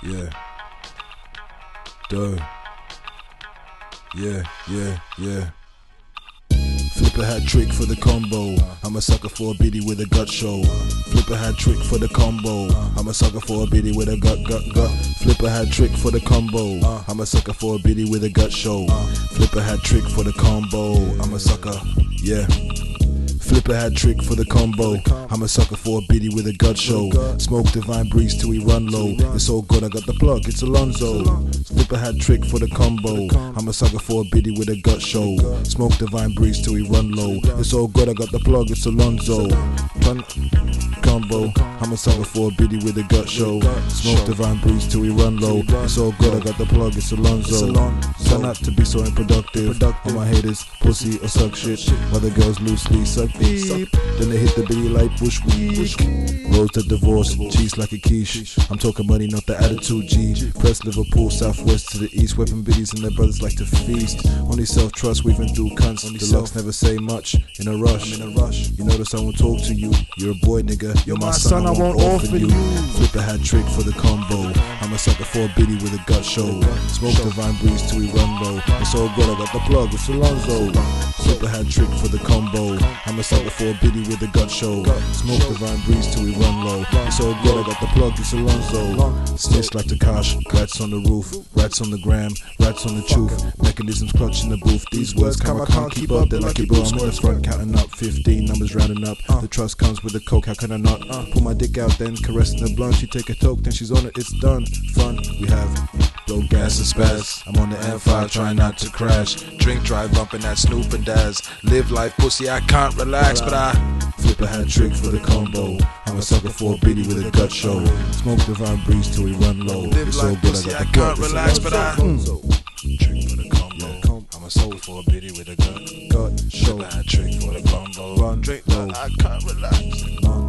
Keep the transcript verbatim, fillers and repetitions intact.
Yeah. Duh. Yeah, yeah, yeah. Flip a hat trick for the combo. I'm a sucker for a biddy with a gut show. Flip a hat trick for the combo. I'm a sucker for a biddy with a gut, gut, gut. Flip a hat trick for the combo. I'm a sucker for a biddy with a gut show. Flip a hat trick for the combo. I'm a sucker, yeah. Flip a hat trick for the combo. I'm a sucker for a biddy with a gut show. Smoke divine breeze till we run low. It's all good, I got the plug, it's Alonzo. Flip a hat trick for the combo. I'm a sucker for a biddy with a gut show. Smoke divine breeze till we run low. It's all good, I got the plug, it's Alonzo. Run combo. I'm a sucker for a biddy with a gut show. Smoke divine breeze till we run low. It's all good, I got the plug, it's Alonzo. Try not to be so unproductive. All my haters, pussy or suck shit. Other girls loosely suck deep. Then they hit the bitty like bushweek. Rose to divorce, cheese like a quiche. I'm talking money, not the attitude, G. Press Liverpool, southwest to the east. Weapon biddies and their brothers like to feast. Only self-trust, weaving through cunts. Deluxe never say much, in a rush. I'm in a rush. You notice I won't talk to you. You're a boy, nigga. You're my, my son, son, I won't offer you. you. Flip a hat trick for the combo. I'm a sucker for a biddy with a gut show. Smoke divine breeze till we run low. It's all good, I got the plug, it's Alonzo. Flip a hat trick for the combo. I'm a sucker for a biddy with a gut show. Smoke divine breeze till we run low. It's all good, I got the plug, it's Alonzo. Snitch like Takash, rats on the roof, rats on the gram, rats on the truth. Mechanisms clutching the booth. These words come, I can't keep up. They're like a bro, I'm in the front counting up. Fifteen numbers rounding up. The trust comes with the coke, how can I not? Pull my dick out, then caressing the blunt. She take a toke, then she's on it, it's done. Fun, we have blow gas and spaz. I'm on the M five, trying not to crash. Drink, drive, bumping that Snoop and Daz. Live life, pussy, I can't relax, but I flip a hat trick for the combo. I'm a sucker for a biddy with a gut show. Smoke divine breeze till we run low. It's all good, I got the gut. Relax, but I trick for the combo. I'm a soul for a biddy with a gut. Gut show. Flip a hat trick for the combo. Run, drink, I can't relax.